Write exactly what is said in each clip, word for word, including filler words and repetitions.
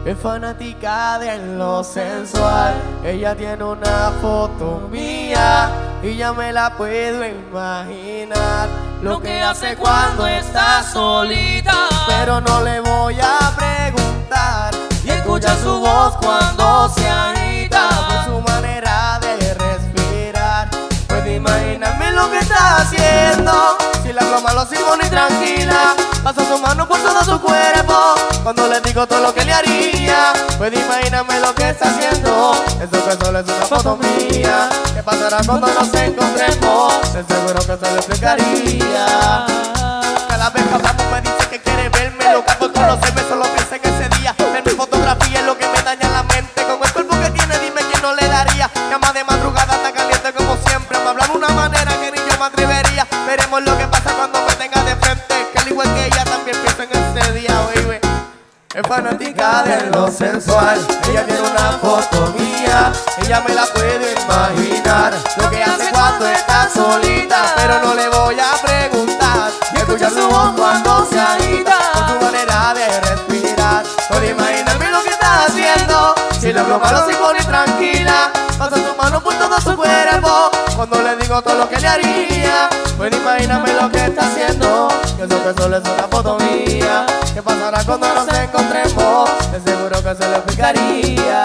Es fanática de lo sensual. Ella tiene una foto mía y ya me la puedo imaginar lo que hace cuando está solita, pero no le voy a preguntar. Y escucha su voz cuando se agita, por su manera de respirar. Puedo imaginarme lo que está haciendo. Si le hablo malo, sigo ni tranquila. Pasa su mano por todo su cuerpo cuando le digo todo lo que le haría. Puedo imaginarme lo que está haciendo. Eso que solo es una foto mía. ¿Qué pasará cuando nos encontremos? De seguro que se lo explicaría. Cada vez que hablamos me dice que quiere verme. Loca por conocerme, solo piensa en ese día. Ver mi fotografía es lo que me daña la mente. Con el cuerpo que tiene, dime quién no le daría. Llama de madrugada, está caliente como siempre. Me habla de una manera que ni yo me atrevería. Veremos lo que pasa cuando me tenga de frente. Que al igual que ella también pienso en ese día, baby. Es fanática de lo sensual. Ella tiene una foto mía. Ella me la puedo imaginar lo que hace cuando está solita, pero no le voy a preguntar. Y escuchar su voz cuando se agita, con su manera de respirar. Puedo imaginarme lo que está haciendo. Si le hablo malo, se pone tranquila. Pasa su mano por todo su cuerpo cuando le digo todo lo que le haría. Puedo imaginarme lo que está haciendo. Que eso que solo es una foto mía. ¿Qué pasará cuando nos encontremos? De seguro que se lo explicaría.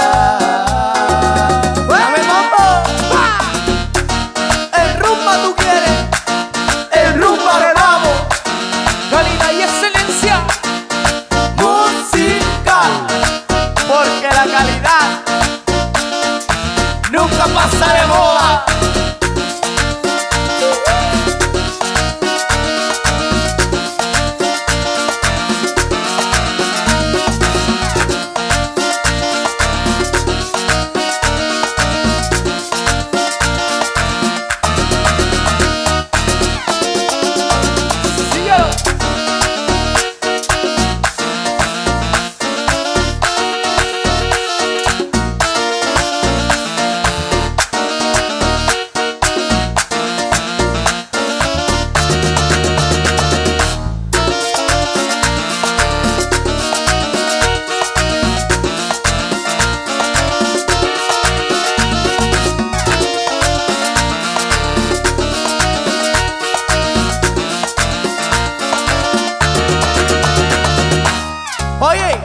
¡Dame mambo! El rumba tú quieres, el rumba de vamos. Calidad y excelencia Musical, porque la calidad nunca pasa de moda. Oye,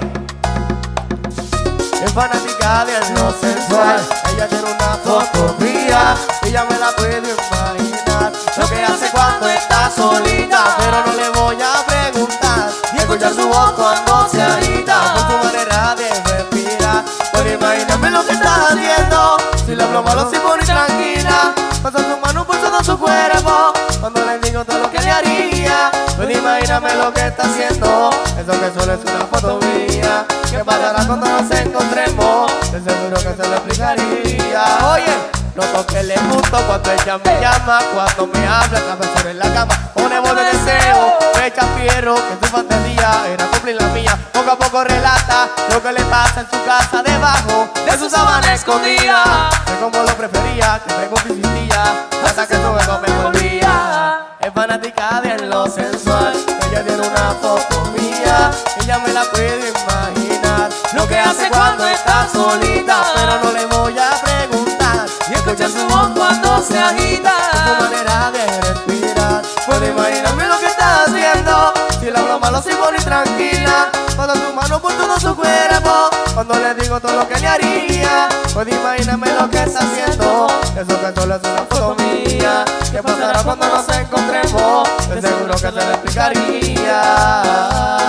es fanática de lo sensual. Ella tiene una foto mía y ya me la puedo imaginar lo que hace cuando está solita, pero no le voy a preguntar. Y escuchar su voz cuando se agita, con su manera de respirar. Puedo imaginarme lo que está haciendo. Si le hablo malo, se pone tranquila. Pasa su mano por todo su cuerpo cuando le digo todo lo que le haría. Puedo imaginarme lo que está haciendo. Eso que solo es una foto mía. ¿Qué pasará cuando nos encontremos? De seguro que se lo explicaría. Oye, noto que le gusto cuando ella me llama, cuando me habla, cabeza en la cama, pone voz de deseo, me echa fierro, que su fantasía era cumplir la mía. Poco a poco relata lo que le pasa en su casa debajo de su sábana escondida. Sé como lo prefería, que me consistía, hasta que su ego me volvía. Es fanática de lo sensual. Ella tiene una foto mía y ya me la puedo imaginar lo que hace cuando está solita, pero no le voy a preguntar. Y escuchar su voz cuando se agita, su manera de respirar. Puedo imaginarme lo que está haciendo. Si le hablo malo, sigo ni tranquila. Pasa su mano por todo su cuerpo cuando le digo todo lo que le haría. Puedo imaginarme lo que está haciendo. Eso que solo es una foto mía. ¿Qué pasará cuando nos encontremos? De seguro que se lo explicaría.